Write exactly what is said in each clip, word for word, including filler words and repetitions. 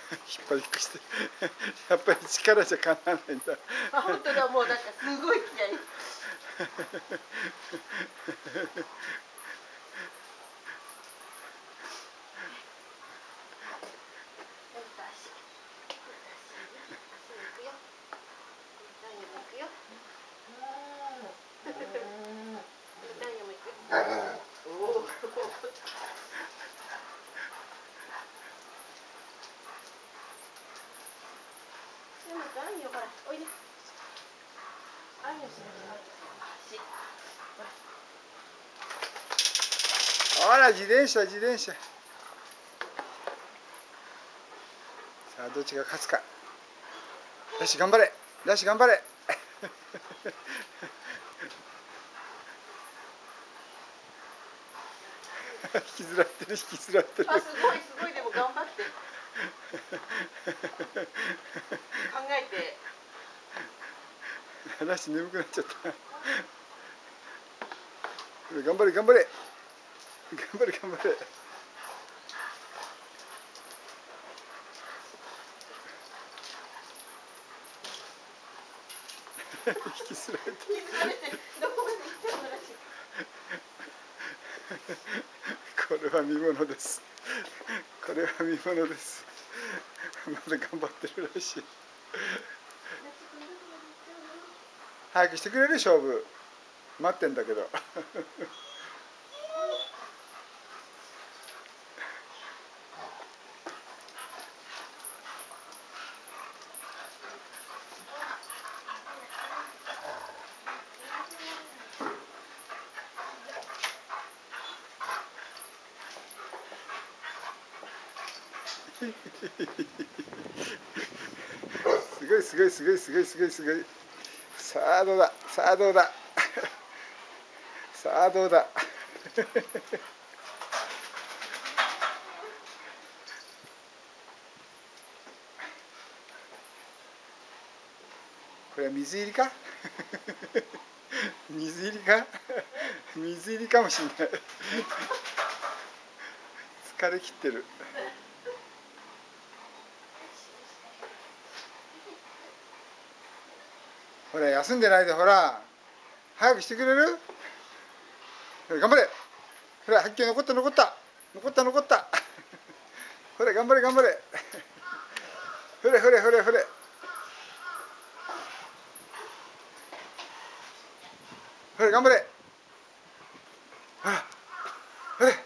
引っ張りっこしてやっぱり力じゃかなわないんだ。 あ、本当だ、もうなんかすごい気合い。 あら、自転車、自転車。さあ、どっちが勝つか。よし、頑張れ。よし、頑張れ。引きずられてる、引きずられてる。 あ、すごい、すごい、でも頑張って。考えて。 話眠くなっちゃった。頑張れ、頑張れ。頑張れ、頑張れ。引きずられて。 引きずられて、どこまで行ってもらしい。 これは見ものです。これは見ものです。まだ頑張ってるらしい。早くしてくれる勝負。待ってんだけど。すごいすごいすごいすごいすごいすごい。さあどうだ、さあどうだ、さあどうだ。これは水入りか。水入りか。水入りかもしれない。疲れ切ってる。ほら、休んでないで、ほら早くしてくれる。頑張れ。ほら、はっきり残った残った残った残った。ほれ、頑張れ頑張れ。ほれほれほれほれ。ほれ、頑張れ。ほら、ほれ。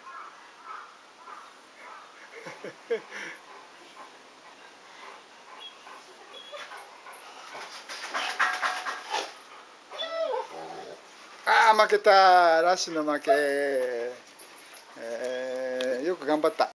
ああ、負けた。ラッシュの負け。えー、よく頑張った。